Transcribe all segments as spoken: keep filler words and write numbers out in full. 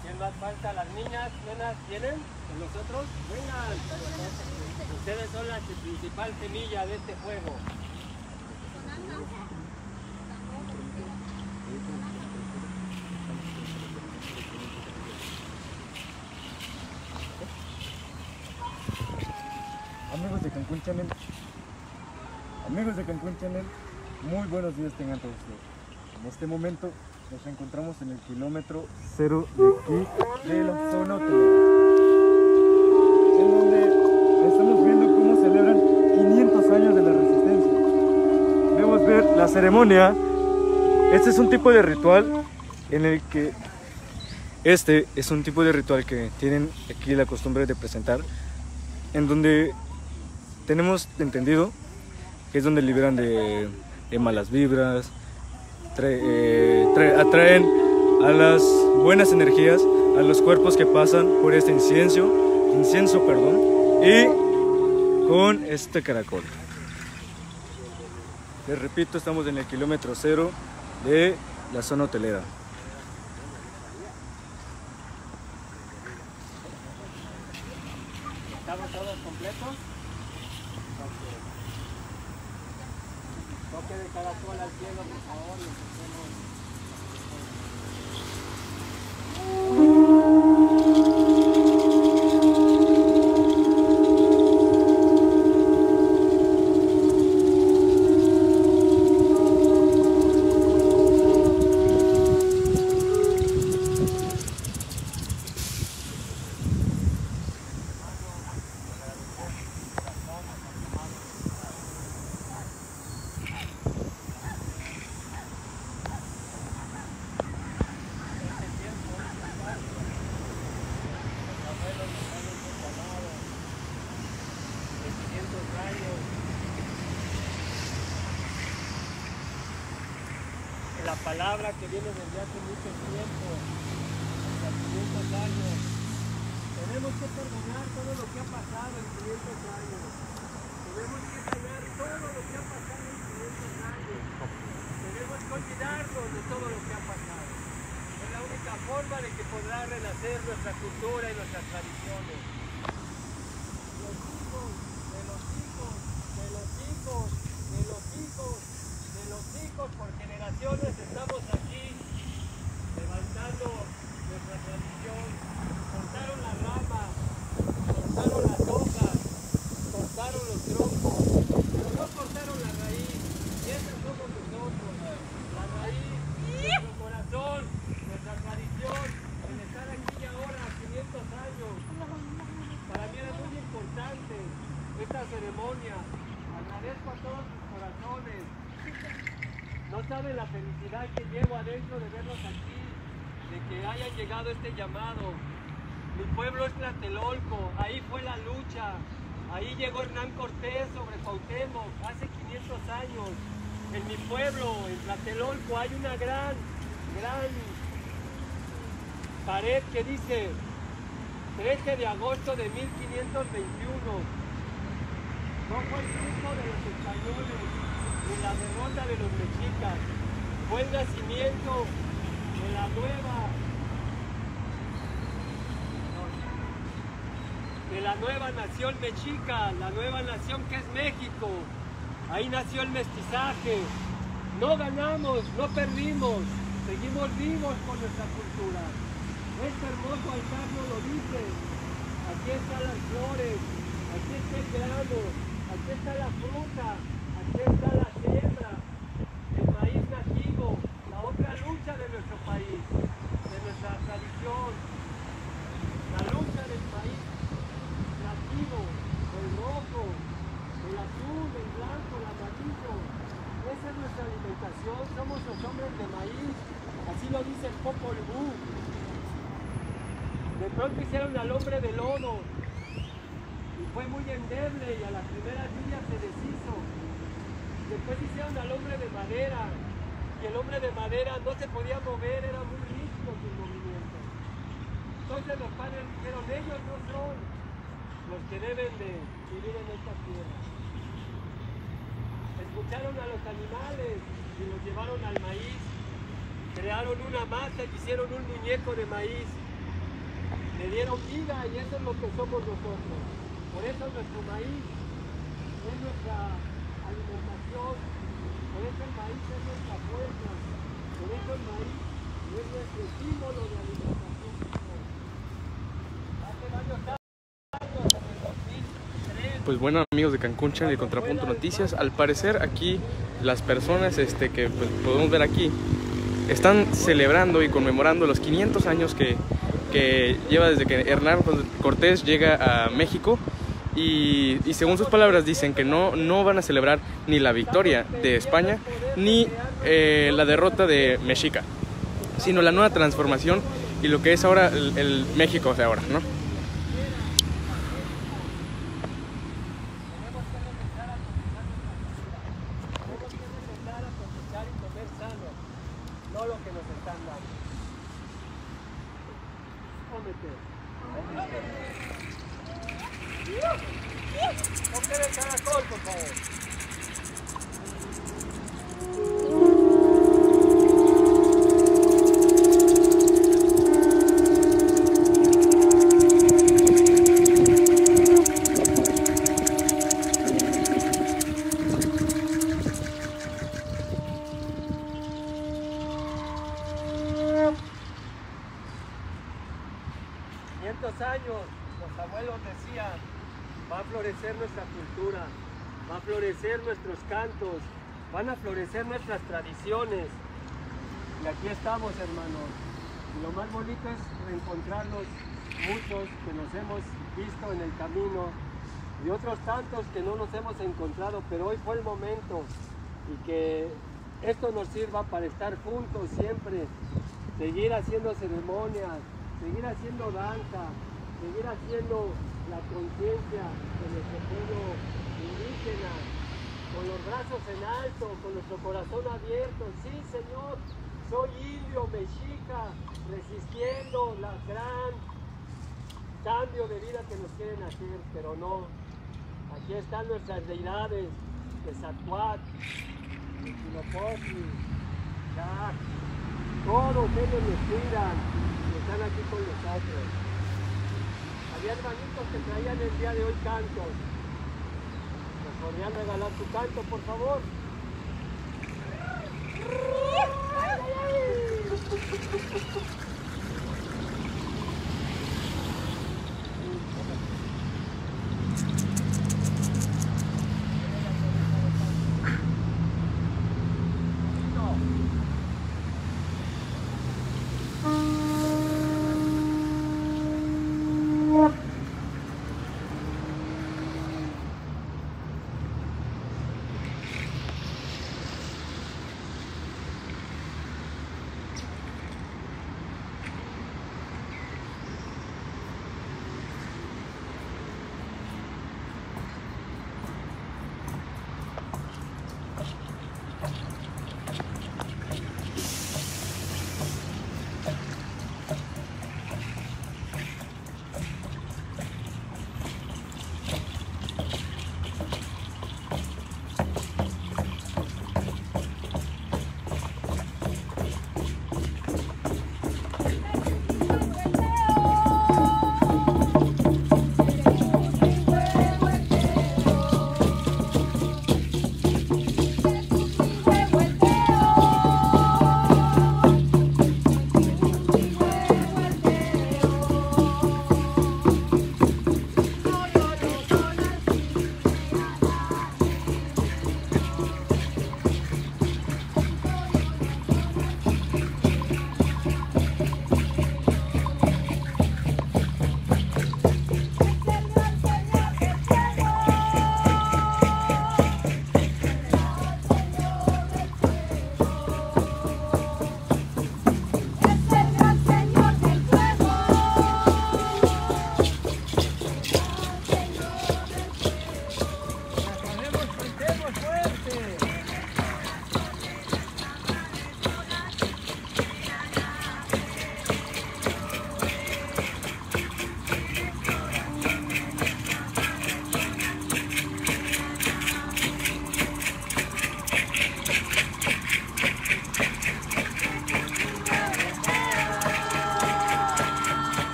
¿Quién más falta? Las niñas, nenas, ¿vienen con nosotros? Vengan. Ustedes son la principal semilla de este juego. Amigos de Cancún Channel, amigos de Cancún Channel, muy buenos días tengan todos ustedes. En este momento nos encontramos en el kilómetro cero de aquí de la zona hotelera, en donde estamos viendo cómo celebran quinientos años de la resistencia. Debemos ver la ceremonia. Este es un tipo de ritual en el que este es un tipo de ritual que tienen aquí la costumbre de presentar, en donde tenemos entendido que es donde liberan de, de malas vibras, trae, eh, trae, atraen a las buenas energías, a los cuerpos que pasan por este incienso, incienso, perdón, y con este caracol. Les repito, estamos en el kilómetro cero de la zona hotelera. ¿Estamos todos completos? Toque de caracol al cielo, por favor, y empecemos. La palabra que viene desde hace mucho tiempo, hasta quinientos años. Tenemos que perdonar todo lo que ha pasado en quinientos años. Tenemos que sanar todo lo que ha pasado en quinientos años. Tenemos que olvidarnos de todo lo que ha pasado. Es la única forma de que podrá renacer nuestra cultura y nuestras tradiciones. Los hijos, de los hijos, de los hijos, de los hijos, de los hijos, por generaciones estamos aquí levantando nuestra tradición. Cortaron las ramas, cortaron las hojas, cortaron los troncos, pero no cortaron la raíz. Y esas somos nosotros, la raíz, nuestro corazón, nuestra tradición, el estar aquí y ahora, quinientos años. Para mí era muy importante esta ceremonia. Agradezco a todos sus corazones. No saben la felicidad que llevo adentro de verlos aquí, de que hayan llegado este llamado. Mi pueblo es Tlatelolco, ahí fue la lucha, ahí llegó Hernán Cortés sobre Cuauhtémoc hace quinientos años. En mi pueblo, en Tlatelolco, hay una gran, gran pared que dice trece de agosto de mil quinientos veintiuno. No fue el triunfo de los españoles, ni la derrota de los mexicas, fue el nacimiento de la nueva, de la nueva nación mexica, la nueva nación que es México. Ahí nació el mestizaje. No ganamos, no perdimos, seguimos vivos con nuestra cultura. Este hermoso altar nos lo dice. Aquí están las flores, aquí está el grano, aquí está la fruta, aquí está la siembra, el maíz nativo, la otra lucha de nuestro país, de nuestra tradición, la lucha del maíz nativo, el rojo, el azul, el blanco, el amarillo. Esa es nuestra alimentación, somos los hombres de maíz, así lo dice el Popol Vuh. De pronto hicieron al hombre de lodo y fue muy endeble y a la primera lluvia se deshizo. Después hicieron al hombre de madera y el hombre de madera no se podía mover, era muy rígido sus movimientos. Entonces los padres dijeron, ellos no son los que deben de vivir en esta tierra. Escucharon a los animales y los llevaron al maíz, crearon una masa y hicieron un muñeco de maíz. le dieron vida y eso es lo que somos nosotros. Por eso nuestro maíz es nuestra alimentación, por eso el maíz es nuestra fuerza, por eso el maíz es nuestro símbolo de alimentación. Hace varios años, en el dos mil tres, Pues bueno, amigos de Cancún Channel y Contrapunto Noticias, al parecer aquí las personas este, que pues, podemos ver aquí están celebrando y conmemorando los quinientos años que, que lleva desde que Hernán Cortés llega a México y, y según sus palabras dicen que no, no van a celebrar ni la victoria de España ni eh, la derrota de Mexica, sino la nueva transformación y lo que es ahora el, el México de ahora, ¿no? no lo que nos están dando. Cómete. Cómete el caracol, por favor. quinientos años, los abuelos decían, va a florecer nuestra cultura, va a florecer nuestros cantos, van a florecer nuestras tradiciones. Y aquí estamos, hermanos. Y lo más bonito es reencontrarnos muchos que nos hemos visto en el camino y otros tantos que no nos hemos encontrado, pero hoy fue el momento y que esto nos sirva para estar juntos siempre, seguir haciendo ceremonias, seguir haciendo danza, seguir haciendo la conciencia de nuestro pueblo indígena, con los brazos en alto, con nuestro corazón abierto. Sí, Señor, soy indio, mexica, resistiendo la gran cambio de vida que nos quieren hacer, pero no. Aquí están nuestras deidades, Quetzalcóatl, Huitzilopochtli, Xac, todos ellos nos cuidan. Están aquí con nosotros. Había hermanitos que traían el día de hoy cantos. ¿Nos podrían regalar su canto, por favor?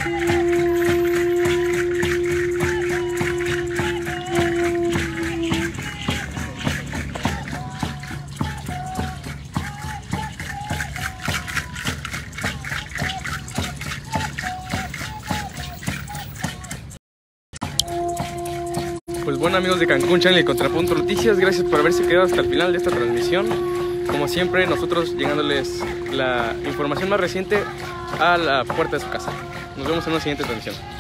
Pues bueno, amigos de Cancún Channel y Contrapunto Noticias, gracias por haberse quedado hasta el final de esta transmisión. Como siempre, nosotros llegándoles la información más reciente a la puerta de su casa. Nos vemos en una siguiente transmisión.